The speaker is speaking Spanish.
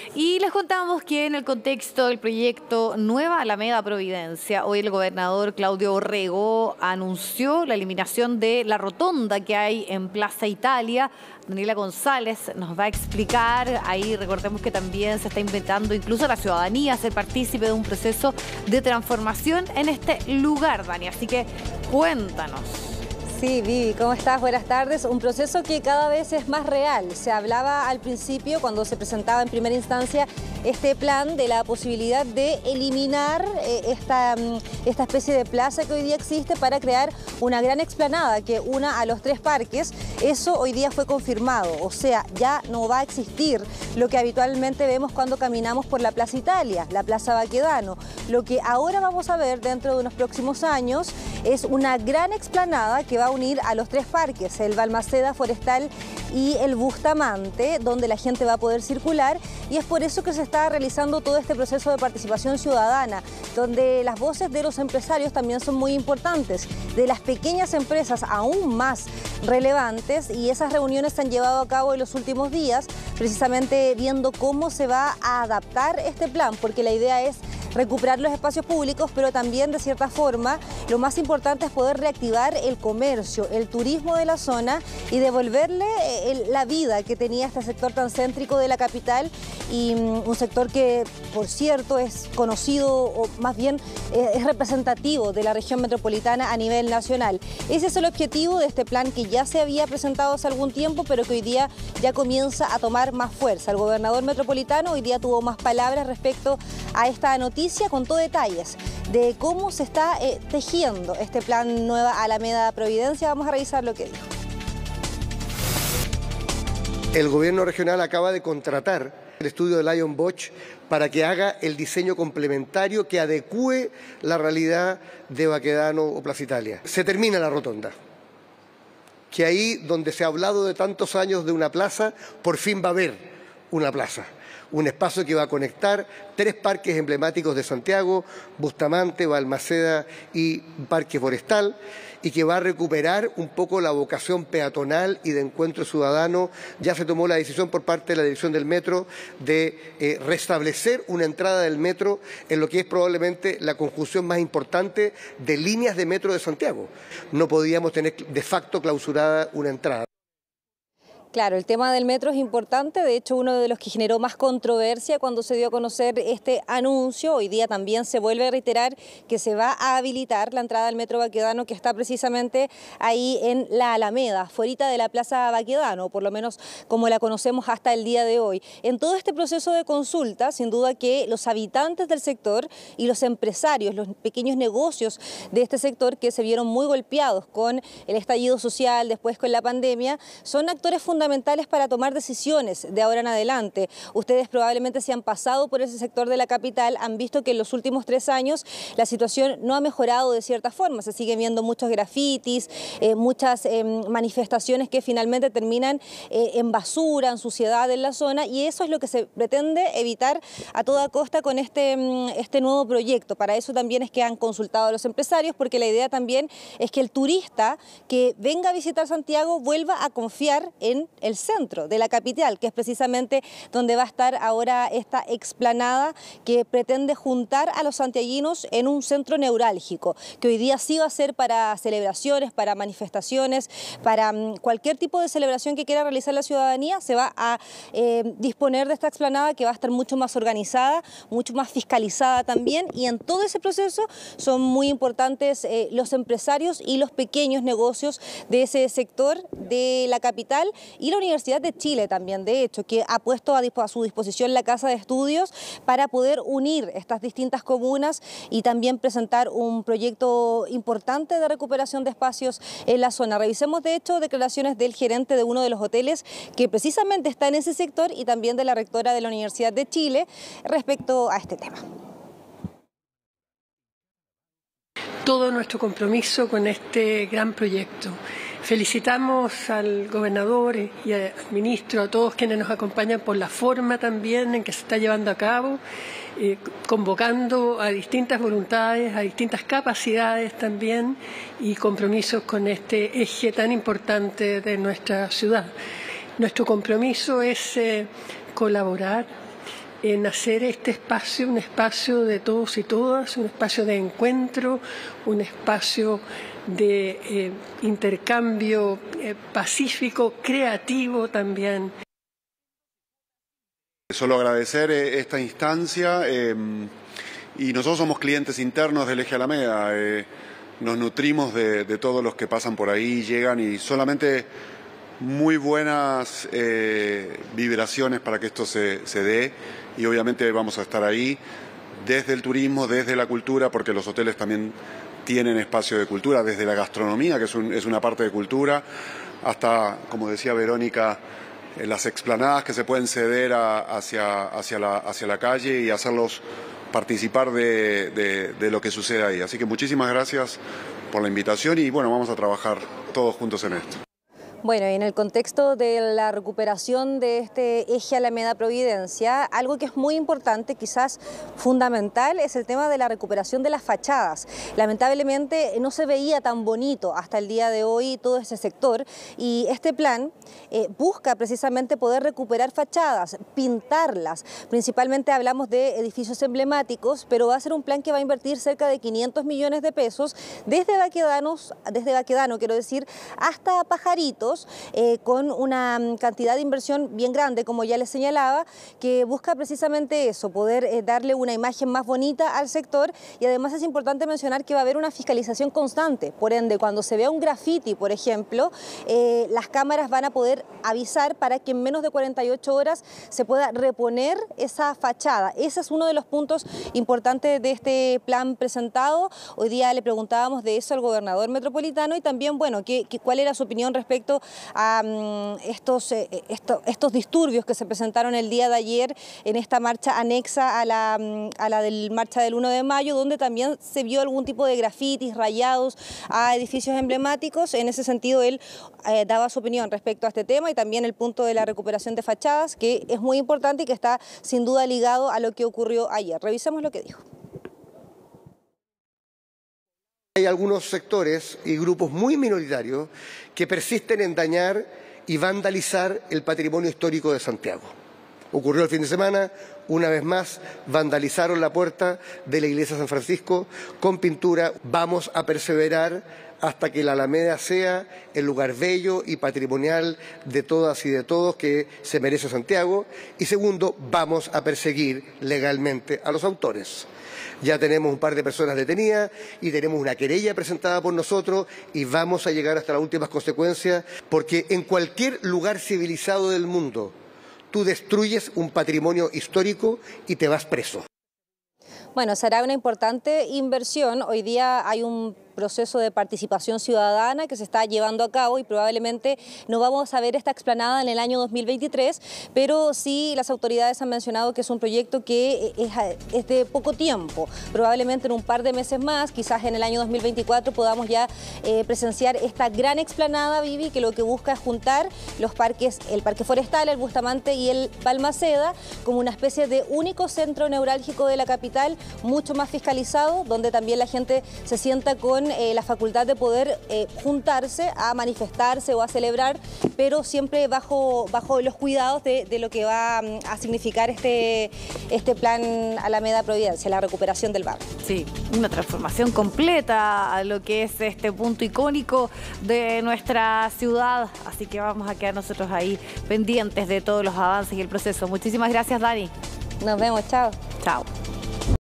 Y les contamos que en el contexto del proyecto Nueva Alameda Providencia, hoy el gobernador Claudio Orrego anunció la eliminación de la rotonda que hay en Plaza Italia. Daniela González nos va a explicar. Ahí recordemos que también se está invitando incluso a la ciudadanía a ser partícipe de un proceso de transformación en este lugar, Dani. Así que cuéntanos. Sí, Vivi, ¿cómo estás? Buenas tardes. Un proceso que cada vez es más real. Se hablaba al principio, cuando se presentaba en primera instancia este plan, de la posibilidad de eliminar esta especie de plaza que hoy día existe para crear una gran explanada que una a los tres parques. Eso hoy día fue confirmado, o sea, ya no va a existir lo que habitualmente vemos cuando caminamos por la Plaza Italia, la Plaza Baquedano. Lo que ahora vamos a ver dentro de unos próximos años es una gran explanada que va a unir a los tres parques, el Balmaceda, Forestal y el Bustamante, donde la gente va a poder circular, y es por eso que se está realizando todo este proceso de participación ciudadana, donde las voces de los empresarios también son muy importantes, de las pequeñas empresas aún más relevantes, y esas reuniones se han llevado a cabo en los últimos días, precisamente viendo cómo se va a adaptar este plan, porque la idea es recuperar los espacios públicos, pero también de cierta forma lo más importante es poder reactivar el comercio, el turismo de la zona y devolverle la vida que tenía este sector tan céntrico de la capital, y un sector que, por cierto, es conocido, o más bien es representativo de la región metropolitana a nivel nacional. Ese es el objetivo de este plan que ya se había presentado hace algún tiempo, pero que hoy día ya comienza a tomar más fuerza. El gobernador metropolitano hoy día tuvo más palabras respecto a esta noticia, contó detalles de cómo se está tejiendo este plan Nueva Alameda Providencia. Vamos a revisar lo que dijo. El gobierno regional acaba de contratar el estudio de Lion Bosch para que haga el diseño complementario que adecúe la realidad de Baquedano o Plaza Italia. Se termina la rotonda, que ahí donde se ha hablado de tantos años de una plaza, por fin va a haber una plaza. Un espacio que va a conectar tres parques emblemáticos de Santiago, Bustamante, Balmaceda y Parque Forestal, y que va a recuperar un poco la vocación peatonal y de encuentro ciudadano. Ya se tomó la decisión por parte de la dirección del metro de restablecer una entrada del metro en lo que es probablemente la conjunción más importante de líneas de metro de Santiago. No podíamos tener de facto clausurada una entrada. Claro, el tema del metro es importante, de hecho uno de los que generó más controversia cuando se dio a conocer este anuncio. Hoy día también se vuelve a reiterar que se va a habilitar la entrada al metro Baquedano, que está precisamente ahí en la Alameda, fuera de la Plaza Baquedano, por lo menos como la conocemos hasta el día de hoy. En todo este proceso de consulta, sin duda que los habitantes del sector y los empresarios, los pequeños negocios de este sector que se vieron muy golpeados con el estallido social, después con la pandemia, son actores fundamentales para tomar decisiones de ahora en adelante. Ustedes probablemente se han pasado por ese sector de la capital, han visto que en los últimos 3 años la situación no ha mejorado de cierta forma. Se siguen viendo muchos grafitis, muchas manifestaciones que finalmente terminan en basura, en suciedad en la zona, y eso es lo que se pretende evitar a toda costa con este nuevo proyecto. Para eso también es que han consultado a los empresarios, porque la idea también es que el turista que venga a visitar Santiago vuelva a confiar en el centro de la capital, que es precisamente donde va a estar ahora esta explanada que pretende juntar a los santiaguinos en un centro neurálgico, que hoy día sí va a ser para celebraciones, para manifestaciones, para cualquier tipo de celebración que quiera realizar la ciudadanía. Se va a disponer de esta explanada que va a estar mucho más organizada, mucho más fiscalizada también, y en todo ese proceso son muy importantes los empresarios y los pequeños negocios de ese sector de la capital, y la Universidad de Chile también, de hecho, que ha puesto a su disposición la Casa de Estudios para poder unir estas distintas comunas y también presentar un proyecto importante de recuperación de espacios en la zona. Revisemos, de hecho, declaraciones del gerente de uno de los hoteles que precisamente está en ese sector, y también de la rectora de la Universidad de Chile respecto a este tema. Todo nuestro compromiso con este gran proyecto. Felicitamos al gobernador y al ministro, a todos quienes nos acompañan por la forma también en que se está llevando a cabo, convocando a distintas voluntades, a distintas capacidades también, y compromisos con este eje tan importante de nuestra ciudad. Nuestro compromiso es colaborar en hacer este espacio un espacio de todos y todas, un espacio de encuentro, un espacio de intercambio pacífico, creativo también. Solo agradecer esta instancia y nosotros somos clientes internos del Eje Alameda, nos nutrimos de todos los que pasan por ahí, llegan y solamente muy buenas vibraciones para que esto se dé y obviamente vamos a estar ahí desde el turismo, desde la cultura, porque los hoteles también tienen espacio de cultura, desde la gastronomía, que es una parte de cultura, hasta, como decía Verónica, las explanadas que se pueden ceder hacia la calle y hacerlos participar de lo que sucede ahí. Así que muchísimas gracias por la invitación y bueno, vamos a trabajar todos juntos en esto. Bueno, y en el contexto de la recuperación de este eje Alameda Providencia, algo que es muy importante, quizás fundamental, es el tema de la recuperación de las fachadas. Lamentablemente no se veía tan bonito hasta el día de hoy todo ese sector y este plan busca precisamente poder recuperar fachadas, pintarlas. Principalmente hablamos de edificios emblemáticos, pero va a ser un plan que va a invertir cerca de 500 millones de pesos desde Baquedano, quiero decir, hasta Pajaritos, con una cantidad de inversión bien grande, como ya les señalaba, que busca precisamente eso, poder darle una imagen más bonita al sector y además es importante mencionar que va a haber una fiscalización constante, por ende cuando se vea un graffiti, por ejemplo, las cámaras van a poder avisar para que en menos de 48 horas se pueda reponer esa fachada. Ese es uno de los puntos importantes de este plan presentado. Hoy día le preguntábamos de eso al gobernador metropolitano y también, bueno, cuál era su opinión respecto a estos disturbios que se presentaron el día de ayer en esta marcha anexa a la del marcha del 1 de mayo, donde también se vio algún tipo de grafitis, rayados a edificios emblemáticos. En ese sentido, él daba su opinión respecto a este tema y también el punto de la recuperación de fachadas, que es muy importante y que está sin duda ligado a lo que ocurrió ayer. Revisemos lo que dijo. Hay algunos sectores y grupos muy minoritarios que persisten en dañar y vandalizar el patrimonio histórico de Santiago. Ocurrió el fin de semana, una vez más vandalizaron la puerta de la iglesia de San Francisco con pintura. Vamos a perseverar hasta que la Alameda sea el lugar bello y patrimonial de todas y de todos que se merece Santiago. Y segundo, vamos a perseguir legalmente a los autores. Ya tenemos un par de personas detenidas y tenemos una querella presentada por nosotros y vamos a llegar hasta las últimas consecuencias, porque en cualquier lugar civilizado del mundo tú destruyes un patrimonio histórico y te vas preso. Bueno, será una importante inversión. Hoy día hay un proceso de participación ciudadana que se está llevando a cabo y probablemente no vamos a ver esta explanada en el año 2023, pero sí las autoridades han mencionado que es un proyecto que es de poco tiempo. Probablemente en un par de meses más, quizás en el año 2024, podamos ya presenciar esta gran explanada, Vivi, que lo que busca es juntar los parques, el Parque Forestal, el Bustamante y el Balmaceda, como una especie de único centro neurálgico de la capital, mucho más fiscalizado, donde también la gente se sienta con la facultad de poder juntarse a manifestarse o a celebrar, pero siempre bajo los cuidados de lo que va a significar este plan Alameda Providencia, la recuperación del barrio. Sí, una transformación completa a lo que es este punto icónico de nuestra ciudad, así que vamos a quedar nosotros ahí pendientes de todos los avances y el proceso. Muchísimas gracias, Dani. Nos vemos, chao. Chao.